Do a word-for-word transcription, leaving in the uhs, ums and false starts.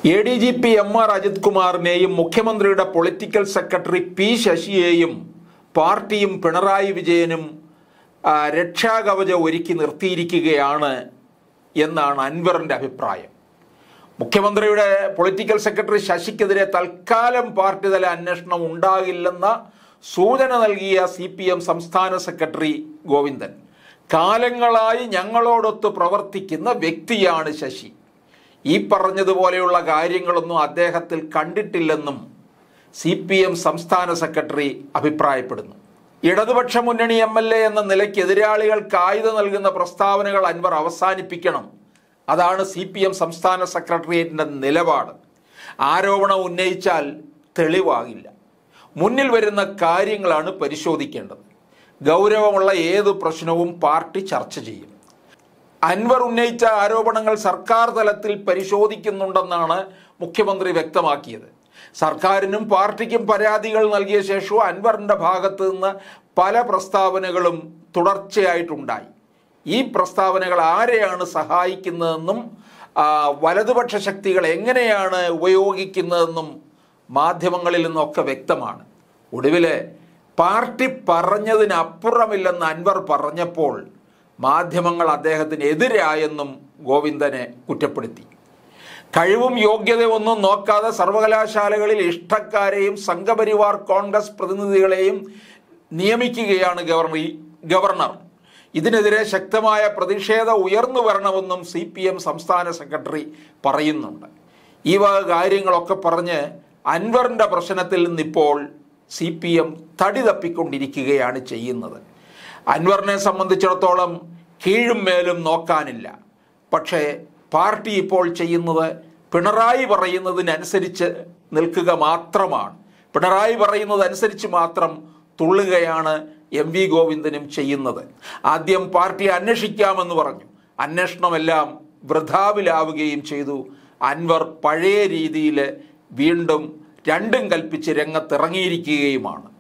A D G P M R Ajith കുമാറിനെയും മുഖ്യമന്ത്രിയുടെ political secretary P ശശിയെയും പാർട്ടിയും പിണറായി വിജയനും രക്ഷാകവചം ഒരുക്കി നിർത്തിയിരിക്കുകയാണ് എന്നാണ് അൻവറിൻ്റെ അഭിപ്രായം. മുഖ്യമന്ത്രിയുടെ പൊളിറ്റിക്കൽ സെക്രട്ടറി ശശിക്കെതിരെ തൽക്കാലം പാർട്ടി തല അന്വേഷണം ഉണ്ടാകില്ലെന്ന സൂചന നൽകിയ സി പി എം സംസ്ഥാന സെക്രട്ടറി ഗോവിന്ദൻ, കാലങ്ങളായി ഞങ്ങളോടൊത്ത് പ്രവർത്തിക്കുന്ന വ്യക്തിയാണ് ശശി. ഈ പറഞ്ഞതുപോലെയുള്ള കാര്യങ്ങളൊന്നും അദ്ദേഹത്തിൽ കണ്ടിട്ടില്ലെന്നും സി പി എം സംസ്ഥാന സെക്രട്ടറി അഭിപ്രായപ്പെടുന്നു. ഇടതുപക്ഷ മുന്നണി എം എൽ എ എന്ന നിലയ്ക്ക് എതിരാളികൾക്ക് ആയുധം നൽകുന്ന പ്രസ്താവനകൾ അൻവർ അവസാനിപ്പിക്കണം. അതാണ് സി പി എം സംസ്ഥാന സെക്രട്ടേറിയറ്റിൻ്റെ നിലപാട്. ആരോപണം ഉന്നയിച്ചാൽ തെളിവാകില്ല. മുന്നിൽ വരുന്ന കാര്യങ്ങളാണ് പരിശോധിക്കേണ്ടത്. ഗൗരവമുള്ള ഏതു പ്രശ്നവും പാർട്ടി ചർച്ച ചെയ്യും. അൻവർ ഉന്നയിച്ച ആരോപണങ്ങൾ സർക്കാർ തലത്തിൽ പരിശോധിക്കുന്നുണ്ടെന്നാണ് മുഖ്യമന്ത്രി വ്യക്തമാക്കിയത്. സർക്കാരിനും പാർട്ടിക്കും പരാതികൾ നൽകിയ ശേഷവും അൻവറിൻ്റെ ഭാഗത്തു നിന്ന് പല പ്രസ്താവനകളും തുടർച്ചയായിട്ടുണ്ടായി. ഈ പ്രസ്താവനകൾ ആരെയാണ് സഹായിക്കുന്നതെന്നും വലതുപക്ഷ ശക്തികൾ എങ്ങനെയാണ് ഉപയോഗിക്കുന്നതെന്നും മാധ്യമങ്ങളിൽ നിന്നൊക്കെ വ്യക്തമാണ്. ഒടുവിൽ പാർട്ടി പറഞ്ഞതിനപ്പുറമില്ലെന്ന് അൻവർ പറഞ്ഞപ്പോൾ മാധ്യമങ്ങൾ അദ്ദേഹത്തിന് എതിരായെന്നും ഗോവിന്ദനെ കുറ്റപ്പെടുത്തി. കഴിവും യോഗ്യതയും ഒന്നും നോക്കാതെ സർവകലാശാലകളിൽ ഇഷ്ടക്കാരെയും സംഘപരിവാർ കോൺഗ്രസ് പ്രതിനിധികളെയും നിയമിക്കുകയാണ് ഗവർണർ ഗവർണർ ഇതിനെതിരെ ശക്തമായ പ്രതിഷേധം ഉയർന്നു വരണമെന്നും സി പി എം സംസ്ഥാന സെക്രട്ടറി പറയുന്നുണ്ട്. ഈ വക കാര്യങ്ങളൊക്കെ പറഞ്ഞ് അൻവറിൻ്റെ പ്രശ്നത്തിൽ നിന്നിപ്പോൾ സി പി എം തടി തപ്പിക്കൊണ്ടിരിക്കുകയാണ് ചെയ്യുന്നത്. അൻവറിനെ സംബന്ധിച്ചിടത്തോളം കീഴും മേലും നോക്കാനില്ല. പക്ഷേ പാർട്ടി ഇപ്പോൾ ചെയ്യുന്നത് പിണറായി പറയുന്നതിനനുസരിച്ച് നിൽക്കുക മാത്രമാണ്. പിണറായി പറയുന്നതനുസരിച്ച് മാത്രം തുള്ളുകയാണ് എം വി ഗോവിന്ദനും ചെയ്യുന്നത്. ആദ്യം പാർട്ടി അന്വേഷിക്കാമെന്ന് പറഞ്ഞു. അന്വേഷണമെല്ലാം വൃഥാവിലാവുകയും ചെയ്തു. അൻവർ പഴയ രീതിയിൽ വീണ്ടും രണ്ടും കൽപ്പിച്ച് രംഗത്തിറങ്ങിയിരിക്കുകയുമാണ്.